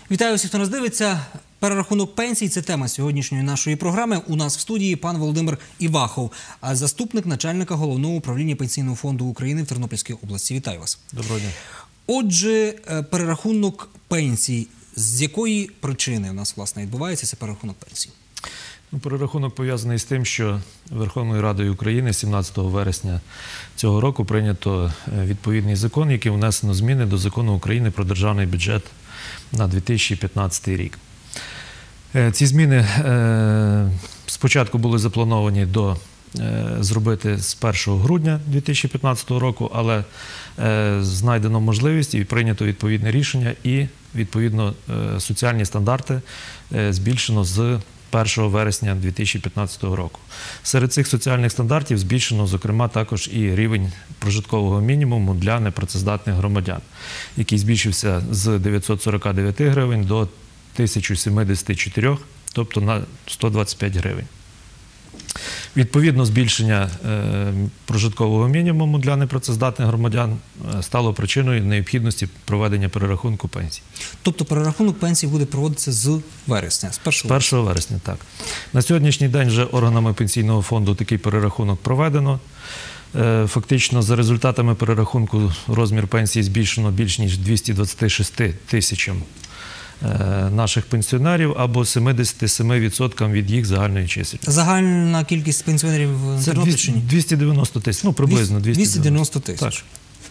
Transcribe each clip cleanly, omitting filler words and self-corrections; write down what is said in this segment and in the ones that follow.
Вітаю всіх, хто нас дивиться. Перерахунок пенсій – це тема сьогоднішньої нашої програми. У нас в студії пан Володимир Івахов, заступник начальника Головного управління Пенсійного фонду України в Тернопільській області. Вітаю вас. Доброго дня. Отже, перерахунок пенсій. З якої причини у нас, власне, відбувається цей перерахунок пенсій? Перерахунок пов'язаний з тим, що Верховною Радою України 17 вересня цього року прийнято відповідний закон, яким внесено зміни до Закону України про державний бюджет на 2015 рік. Ці зміни спочатку були заплановані зробити з 1 грудня 2015 року, але знайдено можливість і прийнято відповідне рішення, і відповідно соціальні стандарти збільшено з 1 вересня 2015 року. Серед цих соціальних стандартів збільшено, зокрема, також і рівень прожиткового мінімуму для непрацездатних громадян, який збільшився з 949 гривень до 1074, тобто на 125 гривень. Відповідно, збільшення прожиткового мінімуму для непрацездатних громадян стало причиною необхідності проведення перерахунку пенсій. Тобто перерахунок пенсій буде проводитися з вересня, з 1 вересня, так. На сьогоднішній день вже органами Пенсійного фонду такий перерахунок проведено. Фактично, за результатами перерахунку розмір пенсії збільшено більш ніж 226 тисячам наших пенсіонерів або 77% від їх загальної чисельності. Загальна кількість пенсіонерів в Тернопільщині? 290 тисяч, ну приблизно 290 тисяч.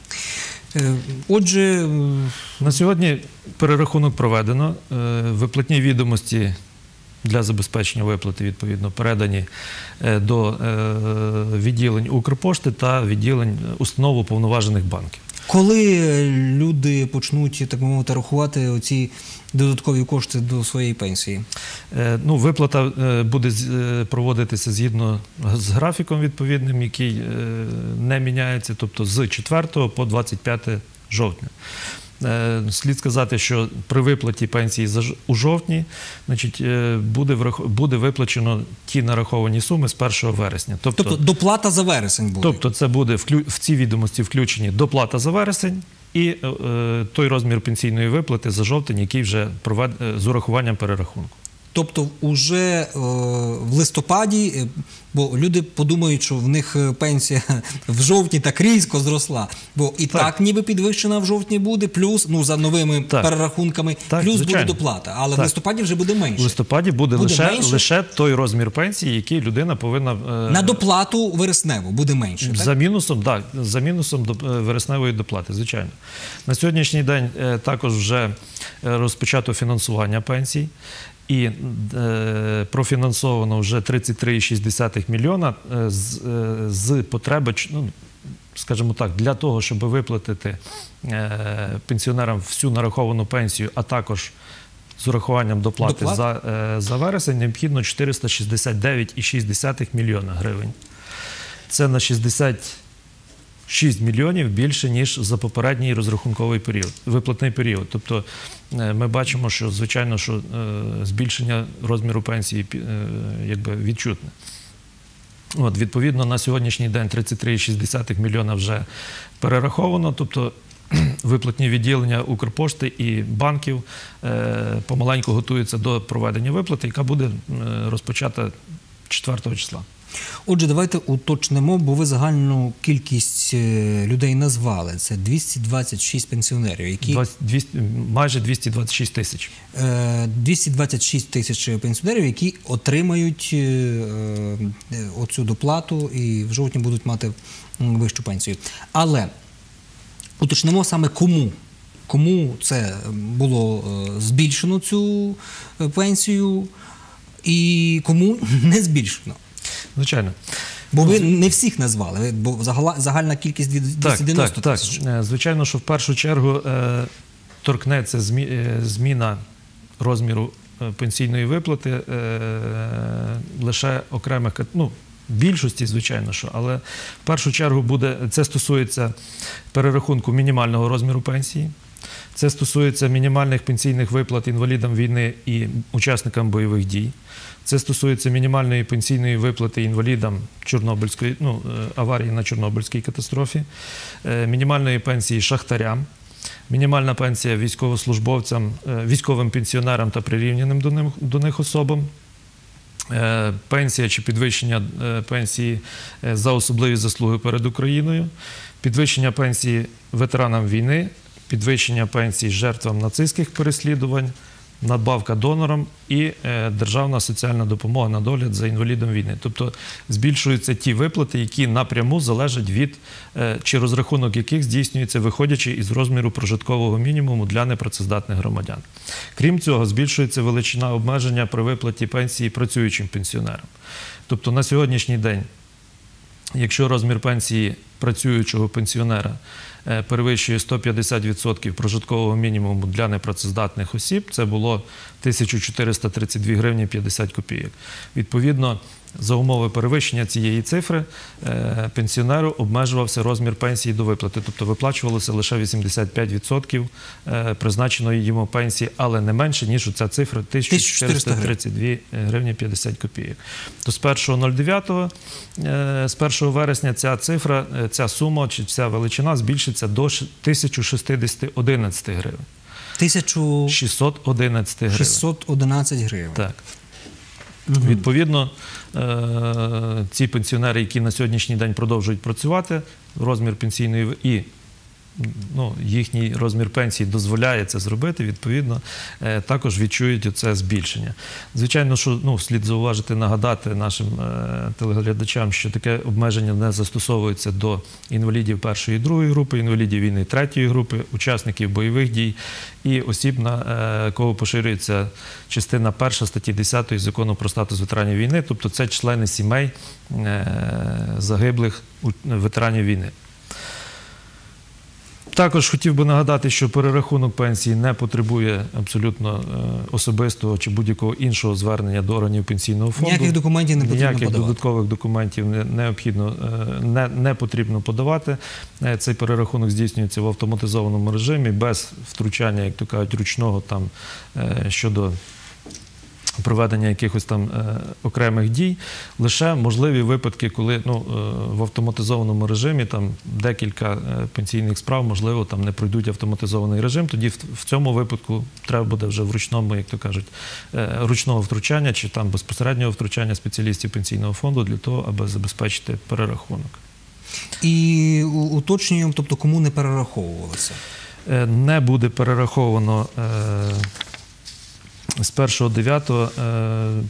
Отже, на сьогодні перерахунок проведено, виплатні відомості для забезпечення виплати, відповідно, передані до відділень Укрпошти та відділень установ уповноважених банків. Коли люди почнуть, так мовити, рахувати оці додаткові кошти до своєї пенсії? Виплата буде проводитися згідно з графіком відповідним, який не міняється, тобто з 4 по 25 жовтня. Слід сказати, що при виплаті пенсії у жовтні буде виплачено ті нараховані суми з 1 вересня. Тобто доплата за вересень буде? Тобто це буде в ці відомості включені доплата за вересень і той розмір пенсійної виплати за жовтень, який вже з урахуванням перерахунку. Тобто вже в листопаді, бо люди подумають, що в них пенсія в жовтні так різко зросла, бо і так ніби підвищена в жовтні буде, плюс, за новими перерахунками, плюс буде доплата, але в листопаді вже буде менше. В листопаді буде лише той розмір пенсії, який людина повинна... На доплату вересневу буде менше, так? За мінусом вересневої доплати, звичайно. На сьогоднішній день також вже розпочато фінансування пенсій. І профінансовано вже 33,6 мільйона з потреби, скажімо так, для того, щоб виплатити пенсіонерам всю нараховану пенсію, а також з урахуванням доплати за вересень, необхідно 469,6 мільйона гривень. Це на 66 мільйонів більше, ніж за попередній розрахунковий період, виплатний період. Тобто ми бачимо, що, звичайно, що збільшення розміру пенсії відчутне. Відповідно, на сьогоднішній день 33,6 мільйона вже перераховано, тобто виплатні відділення Укрпошти і банків помаленьку готуються до проведення виплати, яка буде розпочата 4 числа. Отже, давайте уточнимо, бо ви загальну кількість людей назвали. Це 226 пенсіонерів, які... Майже 226 тисяч. 226 тисяч пенсіонерів, які отримають оцю доплату і в жовтні будуть мати вищу пенсію. Але уточнимо саме кому. Кому це було збільшено, цю пенсію, і кому не збільшено. Звичайно. Бо ви не всіх назвали, бо загальна кількість 290 тисяч. Так. Звичайно, що в першу чергу торкнеться зміна розміру пенсійної виплати лише окремих, більшості, звичайно, але в першу чергу це стосується перерахунку мінімального розміру пенсії. Це стосується мінімальних пенсійних виплат інвалідам війни і учасникам бойових дій. Це стосується мінімальної пенсійної виплати інвалідам аварії на Чорнобильській катастрофі, мінімальної пенсії шахтарям, Мінімальна пенсія військовослужбовцям, військовим пенсіонерам та прирівняним до них особам. Пенсія чи підвищення пенсії за особливі заслуги перед Україною. Підвищення пенсії ветеранам війни. Підвищення пенсій жертвам нацистських переслідувань. Надбавка донорам і державна соціальна допомога на догляд за інвалідом війни. Тобто збільшуються ті виплати, які напряму залежать від, чи розрахунок яких здійснюється виходячи із розміру прожиткового мінімуму для непрацездатних громадян. Крім цього, збільшується величина обмеження при виплаті пенсії працюючим пенсіонерам. Тобто на сьогоднішній день, якщо розмір пенсії працюючого пенсіонера перевищує 150% прожиткового мінімуму для непрацездатних осіб, це було 1432 гривні 50 копійок. Відповідно, за умови перевищення цієї цифри пенсіонеру обмежувався розмір пенсії до виплати, тобто виплачувалося лише 85% призначеної йому пенсії, але не менше, ніж оця цифра 1432 гривні 50 копійок. То з 1.09, з 1 вересня ця цифра, ця сума чи ця величина збільшиться до 1611 гривень. 1611 гривень. 611 гривень. Так. Відповідно, ці пенсіонери, які на сьогоднішній день продовжують працювати, розмір пенсійної і їхній розмір пенсії дозволяє це зробити, відповідно, також відчують оце збільшення. Звичайно, що слід зауважити, нагадати нашим телеглядачам, що таке обмеження не застосовується до інвалідів першої і другої групи, інвалідів війни третьої групи, учасників бойових дій і осіб, на кого поширюється частина 1 статті 10 Закону про статус ветеранів війни, тобто це члени сімей загиблих ветеранів війни. Також хотів би нагадати, що перерахунок пенсії не потребує абсолютно особистого чи будь-якого іншого звернення до органів пенсійного фонду. Ніяких документів не потрібно подавати. Ніяких додаткових документів не потрібно подавати. Цей перерахунок здійснюється в автоматизованому режимі, без втручання, як то кажуть, ручного щодо проведення якихось там окремих дій. Лише можливі випадки, коли в автоматизованому режимі декілька пенсійних справ, можливо, не пройдуть автоматизований режим, тоді в цьому випадку треба буде вже в ручному, як то кажуть, ручного втручання чи безпосереднього втручання спеціалістів пенсійного фонду для того, аби забезпечити перерахунок. І уточнюємо, тобто кому не перераховувалося? Не буде перераховано з 1.09,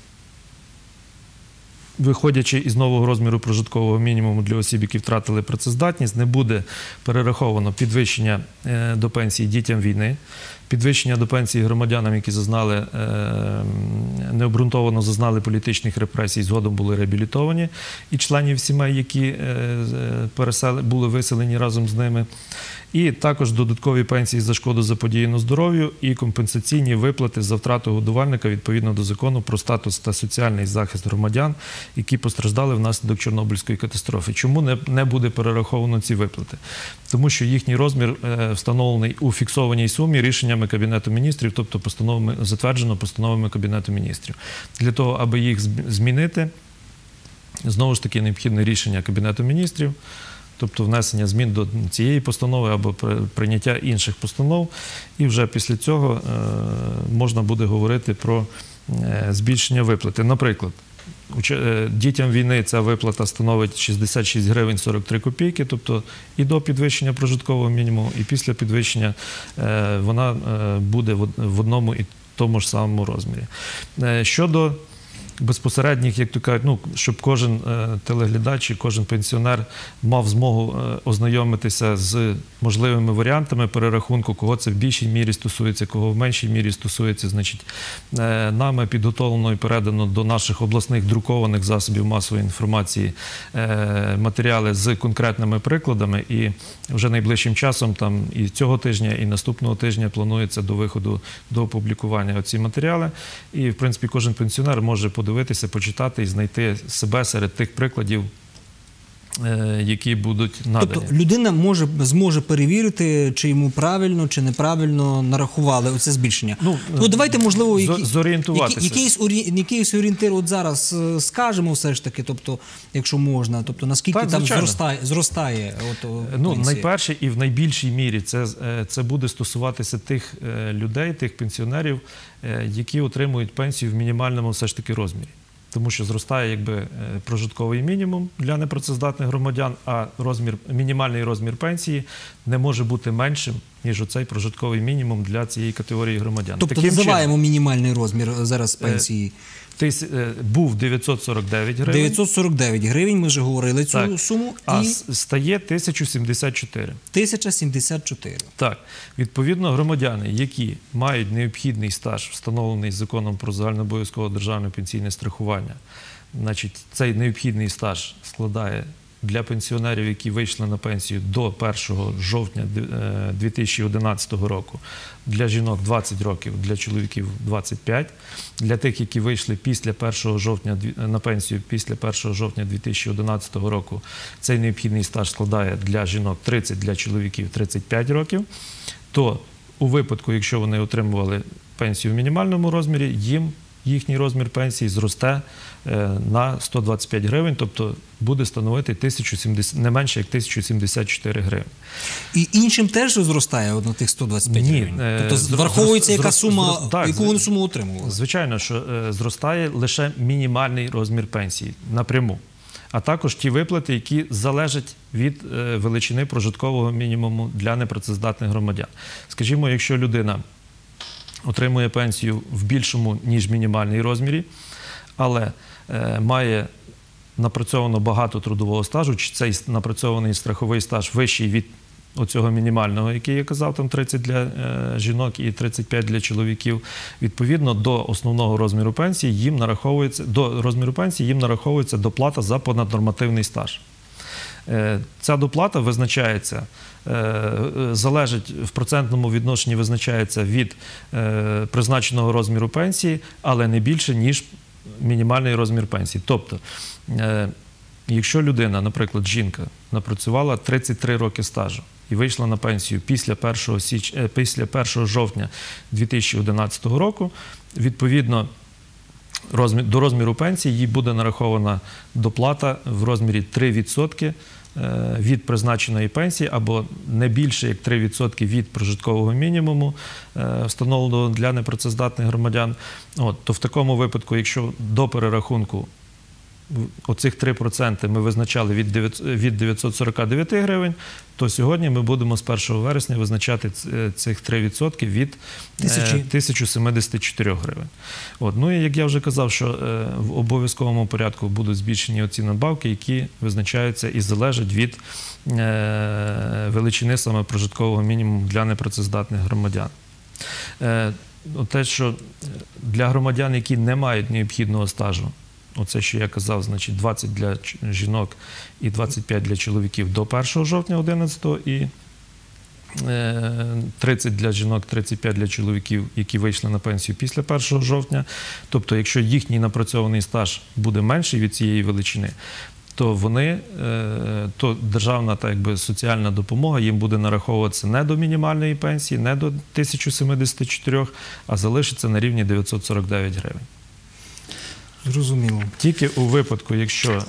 виходячи із нового розміру прожиткового мінімуму для осіб, які втратили працездатність, не буде перераховано підвищення до пенсії дітям війни, підвищення до пенсії громадянам, які необґрунтовано зазнали політичних репресій, згодом були реабілітовані, і членів сімей, які були виселені разом з ними. І також додаткові пенсії за шкоду заподіяну здоров'ю і компенсаційні виплати за втрату годувальника відповідно до Закону про статус та соціальний захист громадян, які постраждали внаслідок Чорнобильської катастрофи. Чому не буде перераховано ці виплати? Тому що їхній розмір встановлений у фіксованій сумі рішеннями Кабінету міністрів, тобто затверджено постановами Кабінету міністрів. Для того, аби їх змінити, знову ж таки необхідне рішення Кабінету міністрів, тобто внесення змін до цієї постанови або прийняття інших постанов, і вже після цього можна буде говорити про збільшення виплати. Наприклад, дітям війни ця виплата становить 66 гривень 43 копійки, тобто і до підвищення прожиткового мінімуму, і після підвищення вона буде в одному і тому ж самому розмірі. Щодо безпосередніх, як то кажуть, щоб кожен телеглядач і кожен пенсіонер мав змогу ознайомитися з можливими варіантами перерахунку, кого це в більшій мірі стосується, кого в меншій мірі стосується. Значить, нами підготовлено і передано до наших обласних друкованих засобів масової інформації матеріали з конкретними прикладами, і вже найближчим часом, і цього тижня, і наступного тижня планується до виходу, до опублікування оці матеріали. І, в принципі, кожен пенсіонер може подивитися, почитати і знайти себе серед тих прикладів які будуть надані. Тобто людина зможе перевірити, чи йому правильно, чи неправильно нарахували оце збільшення. Давайте, можливо, якийсь орієнтир от зараз скажемо все ж таки, тобто, якщо можна, тобто наскільки там зростає пенсія? Найперше і в найбільшій мірі це буде стосуватися тих людей, тих пенсіонерів, які отримують пенсію в мінімальному все ж таки розмірі. Тому що зростає прожитковий мінімум для непрацездатних громадян, а мінімальний розмір пенсії не може бути меншим, ніж оцей прожитковий мінімум для цієї категорії громадян. Тобто називаємо мінімальний розмір зараз пенсії? Був 949 гривень. 949 гривень, ми вже говорили цю суму. А стає 1074. 1074. Так. Відповідно, громадяни, які мають необхідний стаж, встановлений законом про загальнообов'язкове державне пенсійне страхування, значить, цей необхідний стаж складає для пенсіонерів, які вийшли на пенсію до 1 жовтня 2011 року, для жінок 20 років, для чоловіків 25. Для тих, які вийшли на пенсію після 1 жовтня 2011 року, цей необхідний стаж складає для жінок 30, для чоловіків 35 років. То у випадку, якщо вони отримували пенсію в мінімальному розмірі, їхній розмір пенсії зросте на 125 гривень, тобто буде становити не менше як 1074 гривень. І іншим теж зростає на тих 125 гривень? Тобто враховується яка сума, яку вони суму отримували? Звичайно, що зростає лише мінімальний розмір пенсії напряму. А також ті виплати, які залежать від величини прожиткового мінімуму для непрацездатних громадян. Скажімо, якщо людина отримує пенсію в більшому, ніж мінімальній розмірі, але має напрацьовано багато трудового стажу, чи цей напрацьований страховий стаж вищий від оцього мінімального, який я казав, там 30 для жінок і 35 для чоловіків, відповідно до основного розміру пенсії їм нараховується доплата за понаднормативний стаж. Ця доплата визначається, залежить в процентному відношенні, визначається від призначеного розміру пенсії, але не більше, ніж мінімальний розмір пенсії. Тобто, якщо людина, наприклад, жінка, напрацювала 33 роки стажу і вийшла на пенсію після 1 жовтня 2011 року, відповідно, до розміру пенсії їй буде нарахована доплата в розмірі 3% від призначеної пенсії або не більше як 3% від прожиткового мінімуму, встановленого для непрацездатних громадян. То в такому випадку, якщо до перерахунку оцих 3% ми визначали від 949 гривень, то сьогодні ми будемо з 1 вересня визначати цих 3% від 1074 гривень. Ну і як я вже казав, що в обов'язковому порядку будуть збільшені оці надбавки, які визначаються і залежать від величини саме прожиткового мінімуму для непрацездатних громадян. Те, що для громадян, які не мають необхідного стажу, оце, що я казав, значить 20 для жінок і 25 для чоловіків до 1 жовтня 2011 і 30 для жінок, 35 для чоловіків, які вийшли на пенсію після 1 жовтня. Тобто, якщо їхній напрацьований стаж буде менший від цієї величини, то державна соціальна допомога їм буде нараховуватися не до мінімальної пенсії, не до 1074, а залишиться на рівні 949 гривень. Зрозуміло. Тільки у випадку, якщо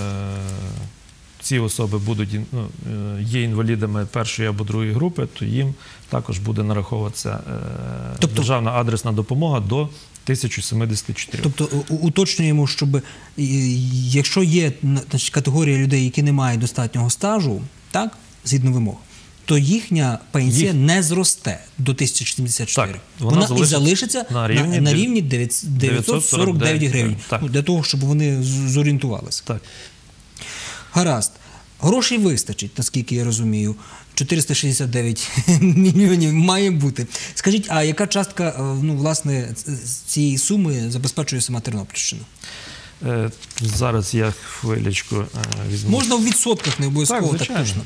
ці особи є інвалідами першої або другої групи, то їм також буде нараховуватися державна адресна допомога до 1074. Тобто уточнюємо, щоб якщо є категорія людей, які не мають достатнього стажу, так, згідно вимог, то їхня пенсія не зросте до 1074. Так, вона і залишиться на рівні 949 гривень. Для того, щоб вони зорієнтувалися. Так. Гаразд. Грошей вистачить, наскільки я розумію. 469 мільйонів має бути. Скажіть, а яка частка, власне, цієї суми забезпечує сама Тернопільщина? Зараз я хвилечку візьму. Можна в відсотках, не обов'язково, так точно.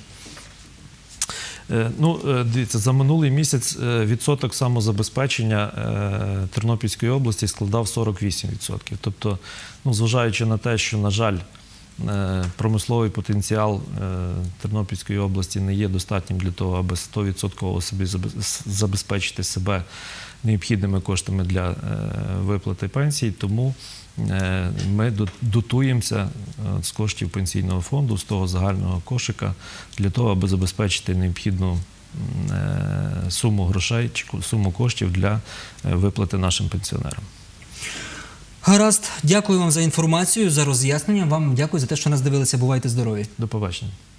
Дивіться, за минулий місяць відсоток самозабезпечення Тернопільської області складав 48%. Тобто, зважаючи на те, що, на жаль, промисловий потенціал Тернопільської області не є достатнім для того, аби 100% собі забезпечити себе необхідними коштами для виплати пенсій, тому ми дотуємося з коштів пенсійного фонду, з того загального кошика, для того, аби забезпечити необхідну суму грошей чи суму коштів для виплати нашим пенсіонерам. Гаразд. Дякую вам за інформацію, за роз'яснення. Вам дякую за те, що нас дивилися. Бувайте здорові. До побачення.